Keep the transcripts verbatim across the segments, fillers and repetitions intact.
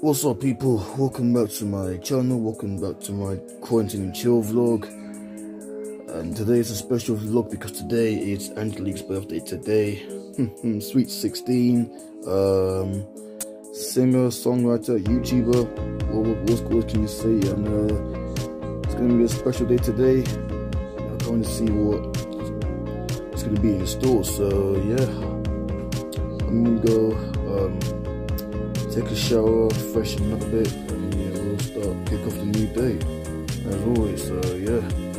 What's up, people? Welcome back to my channel, welcome back to my quarantine and chill vlog. And today is a special vlog because today it's Angelique's birthday today. Sweet sixteen, um, singer, songwriter, YouTuber, what, what, what can you say? And uh, it's gonna be a special day today. I'm going to see what it's gonna be in the store, so yeah. I'm gonna go um, take a shower, freshen up a bit, and yeah, we'll start, kick off the new day, as always, so yeah.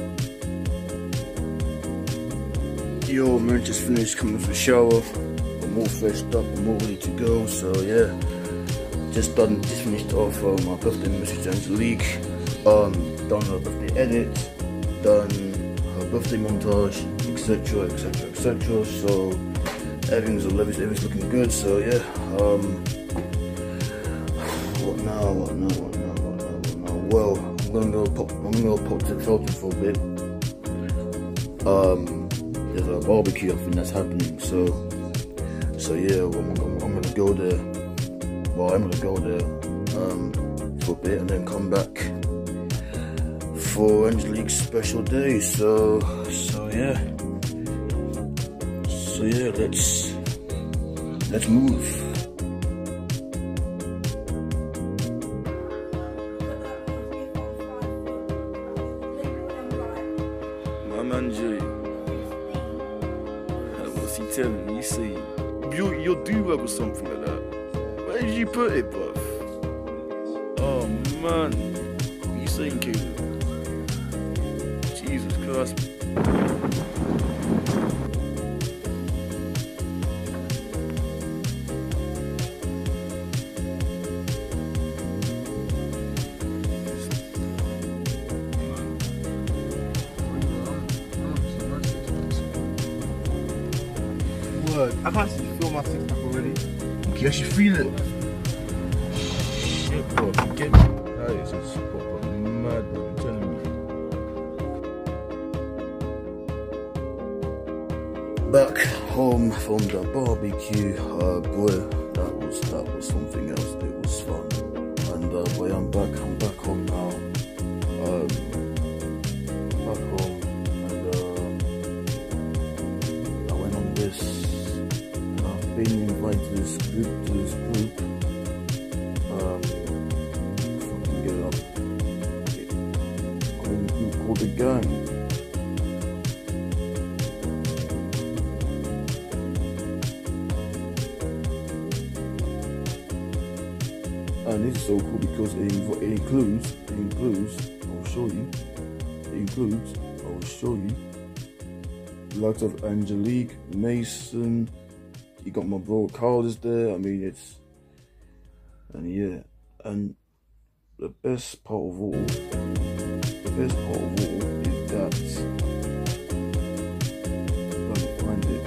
Yo, man, just finished coming from the shower, I'm all freshed up, I'm all ready to go, so yeah. Just done, just finished off uh, my birthday message to Angelique, um, done her birthday edit, done her birthday montage, etc, etc, et cetera, so everything's, everything's looking good, so yeah. Um, What now? What now? What now? What now? What now? Well, I'm gonna go pop. I'm gonna go pop to Felton for a bit. Um, there's a barbecue I think that's happening. So, so yeah, I'm, I'm, I'm gonna go there. Well, I'm gonna go there um, for a bit and then come back for Angelique's special day. So, so yeah. So yeah, let's let's move. Angie, what's he telling me? You see, you your do-rag or something like that. Where did you put it, bruv? Oh man, what you saying, Caleb? Jesus Christ. I can't actually feel my six pack already. Can you actually feel it? Shit, bro, get me. That is just proper mad, bro. I'm telling you. Back home from the barbecue, uh, boy, that was that was something else. It was fun, and uh, boy, I'm back. I'm back home now. Um, back home, and uh, I went on this. Been invited to this group, to this group, um, fucking get up, I'm in a group called The Gang. And this is so cool because it, it includes, it includes, I'll show you, it includes, I'll show you, lots of Angelique, Mason. You got my bro Carl is there. I mean, it's, and yeah, and the best part of all, the best part of all is that, if I can find it,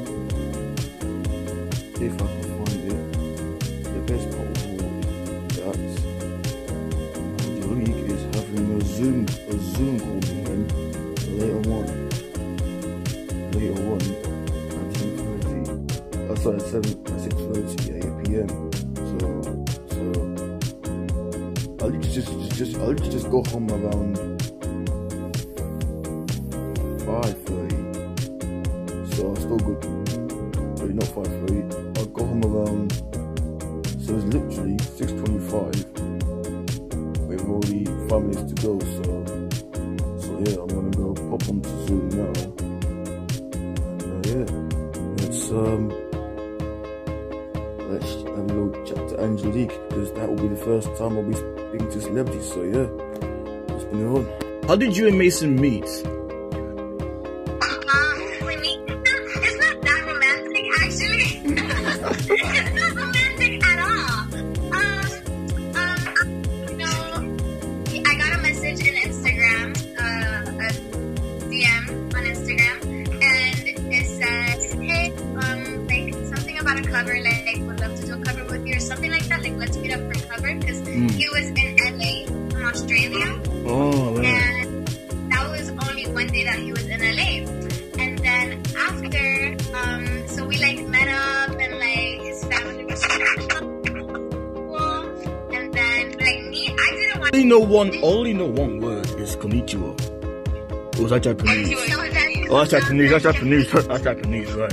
if I can find it, the best part of all is that Angelique is having a Zoom, a Zoom call with him later on, later on. I started at seven at six thirty p m So so I literally just just I literally just go home around five thirty. So I still go maybe not five thirty. I go home around, so it's literally six twenty five. We have only five minutes to go, so so yeah, I'm gonna go pop onto Zoom now. And uh, yeah, it's um let's have a little chat to Angelique, because that will be the first time I'll be speaking to celebrities, so yeah, let's bring it on. How did you and Mason meet? Um, we meet, it's not that romantic actually. It's not romantic at all. Um, um, you know, I got a message in Instagram, uh, a D M on Instagram, and it says, hey, um, like something about a cover, like, or something like that, like let's meet up for a cover, because mm. he was in L A from Australia. Oh, wow. And that was only one day that he was in L A. And then after, um, so we like met up, and like his family was super cool. And only know one. I only know one word. Is konnichiwa. Or was that Japanese? Oh, that's Japanese. That's Japanese. That's Japanese, right?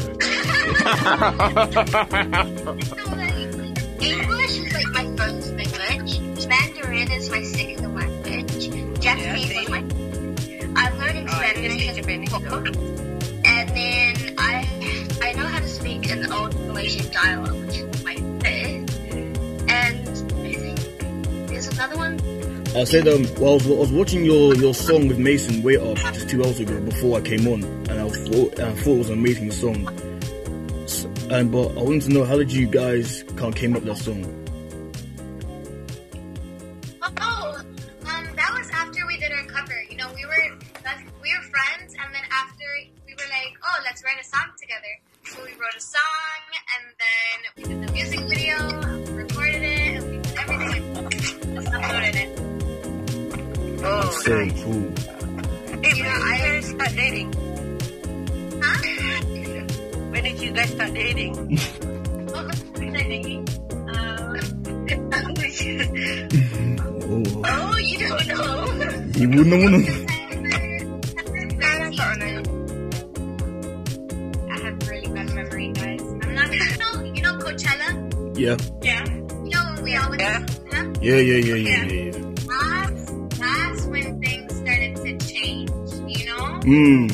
English is like my first language. Mandarin is my second language. Japanese is my. I'm learning Spanish. And then I I know how to speak an old Malaysian dialect, which is my fifth. And I think there's another one. I said um well, I was, I was watching your, your song with Mason Wait Up just two hours ago before I came on, and I thought I thought it was an amazing song. So, and but I wanted to know, how did you guys kind of came up with that song? Oh, um, that was after we did our cover. You know, we were we were friends, and then after we were like, oh, let's write a song together. So we wrote a song, and then we did the music video, recorded it, and we did everything, and uploaded it. Oh, So nice. cool. Hey, when did you guys start dating? Huh? When did you guys start dating? What was I thinking? Um, Oh, oh, you don't know. you wouldn't know. I have really bad memory, guys. I'm not gonna know. You know Coachella? Yeah, Yeah. You know when we always Yeah. huh? yeah, yeah, yeah, yeah, yeah. yeah. That's, that's when things started to change, you know? Mm.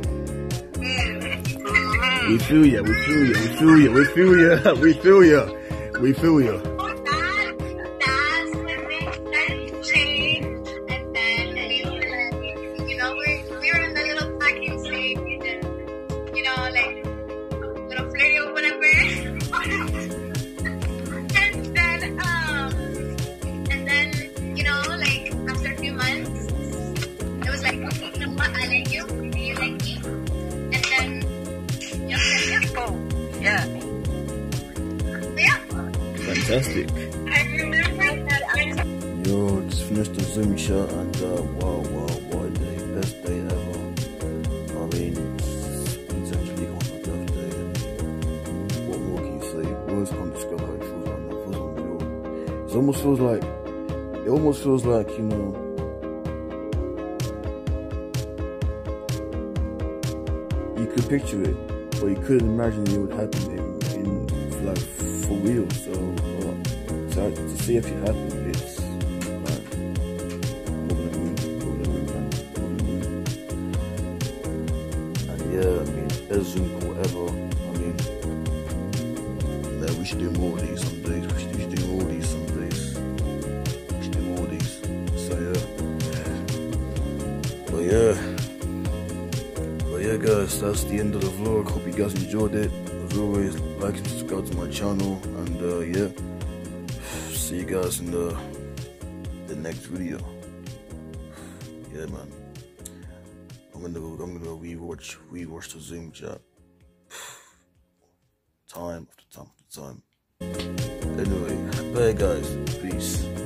Mm-hmm. We feel ya, we feel ya, we feel ya, we feel ya, we feel ya, we feel ya. That, that's when things started to change, and then we were like, you know, we we were in the little packing stage, and you know, like little flirty or whatever. And then, um, and then, you know, like after a few months, it was like, okay, you know what, I like you, you like me, and then, yeah, yeah, yeah. Oh, yeah. Yeah. Fantastic. I remember that I. Yo, just finished the Zoom shot, and uh, wow, wow, what a day, best day ever. I mean, it's essentially on my birthday, and what more can you say? Words can't describe how it feels right now. It feels unreal. It almost feels like, it almost feels like, you know, you could picture it, but you couldn't imagine it would happen in, in like for real. So, uh, to, to see if it happened, it's like over the moon, over the moon, man, over the moon. And yeah, I mean, there's Zoom or whatever. I mean, yeah, we should do more of these some days. We should, we should do more of these some days. We should do more of these. So yeah, but yeah. But yeah, guys, that's the end of the vlog. Hope you guys enjoyed it. As always, like and subscribe to my channel, and uh, yeah, see you guys in the the next video. Yeah, man. I'm gonna I'm gonna rewatch rewatch the Zoom chat. Time after time after time. Anyway, bye guys. Peace.